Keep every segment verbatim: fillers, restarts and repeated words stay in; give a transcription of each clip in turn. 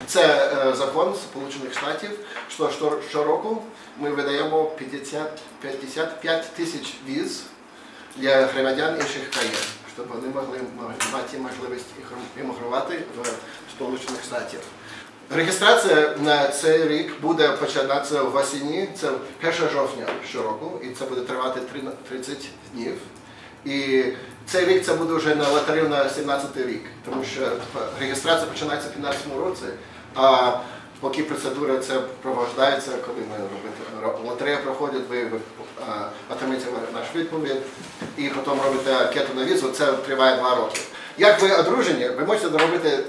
Це е, закон Сполучених Штатів, що, що щороку ми видаємо п'ятдесят п'ять тисяч віз для громадян інших країн, щоб вони могли мати можливість іммігрувати в Сполучених Штатів. Реєстрація на цей рік буде починатися в осені, це першого жовтня щороку, і це буде тривати тридцять днів. І цей рік це буде вже на лотерею на сімнадцятий рік, тому що реєстрація починається в п'ятнадцятому році, а поки процедура це проводжається, коли ми робимо лотерея проходить, ви, ви отримаєте наш відповідь і потім робите анкету на візу, це триває два роки. Як ви одружені, ви можете зробити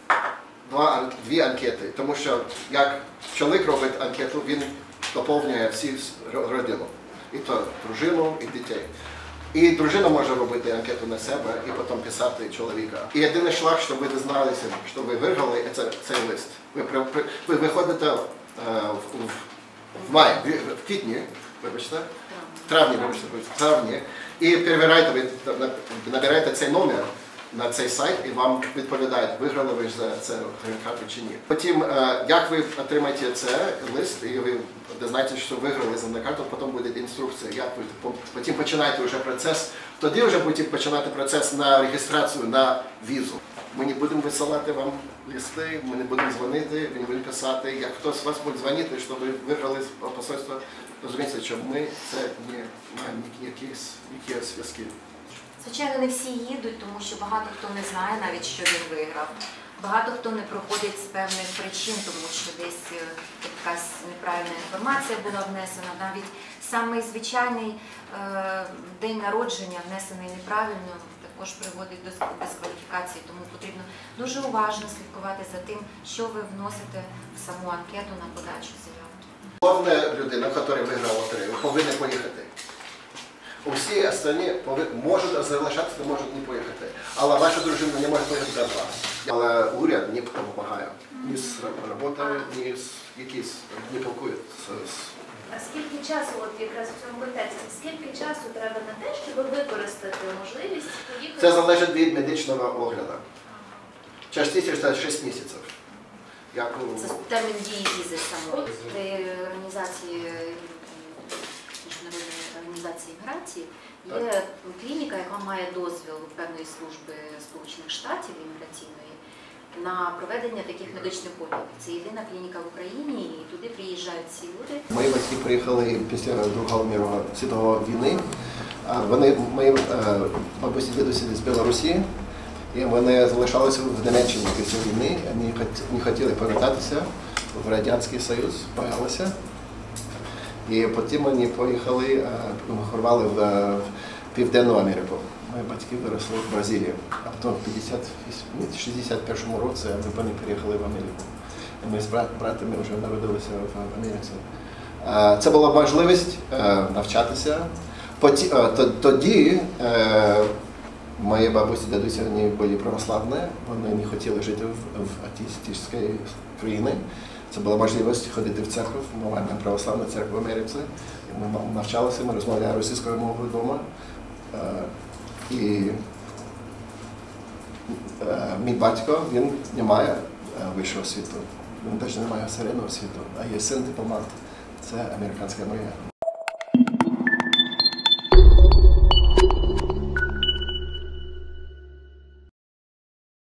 два, дві анкети, тому що як чоловік робить анкету, він доповнює всі родину, і то дружину, і дітей. І дружина може робити анкету на себе і потім писати чоловіка. І єдиний шлях, щоб ви дізналися, що ви виграли, це цей лист. Ви, ви виходите в, в, в маї, в квітні, вибачте, в травні, вибачте, в травні, і перевіряєте, ви набираєте цей номер на цей сайт і вам відповідають, виграли ви за це грін-карту чи ні. Потім, як ви отримаєте цей лист, і ви дізнаєтеся, що виграли за грін-карту, потім буде інструкція, як ви потім починаєте вже процес, тоді вже будете починати процес на реєстрацію на візу. Ми не будемо висилати вам листи, ми не будемо дзвонити, ми не будемо писати. Як хтось з вас буде дзвонити, що ви виграли посольство, розумієте, що ми це не маємо якісь зв'язки. Звичайно, не всі їдуть, тому що багато хто не знає навіть, що він виграв. Багато хто не проходить з певних причин, тому що десь якась неправильна інформація була внесена. Навіть самий звичайний е, день народження, внесений неправильно, також приводить до дискваліфікації. Тому потрібно дуже уважно слідкувати за тим, що ви вносите в саму анкету на подачу заяви. Головна людина, яка виграла лотерею, повинна поїхати. Усі остальні можуть залишатися, не можуть не поїхати. Але ваша дружина не може поїхати без вас. Але уряд не допомагає. Ні з роботою, ні з якісь, не пілкують. А скільки часу, от якраз в цьому контексті, скільки часу треба на те, щоб використати можливість поїхати? Це залежить від медичного огляду. Частіше це шість місяців. Як... Це термін дії візи самої. При організації міжнародної організації міграції є клініка, яка має дозвіл певної служби Сполучених Штатів імміграційної на проведення таких медичних оглядів. Це єдина клініка в Україні, і туди приїжджають ці люди. Мої батьки приїхали після Другої світової війни. Вони, мої бабусі, дідусі з Білорусі, і вони залишалися в Німеччині після війни. Вони не хотіли повертатися в Радянський Союз, боялися. І потім вони поїхали, емігрували в Південну Америку. Мої батьки виросли в Бразилії, а потім в шістдесят першому році вони переїхали в Америку. Ми з братами вже народилися в Америці. Це була можливість навчатися. Тоді мої бабусі, дідусі, вони були православні, вони не хотіли жити в атеїстичній країні. Це була можливість ходити в церкву, ми маємо православну церкву в Америці. Ми навчалися, ми розмовляли російською мовою вдома. І мій батько, він не має вищого освіту, він теж не має середнього освіту, а є син дипломат. Це американська мрія.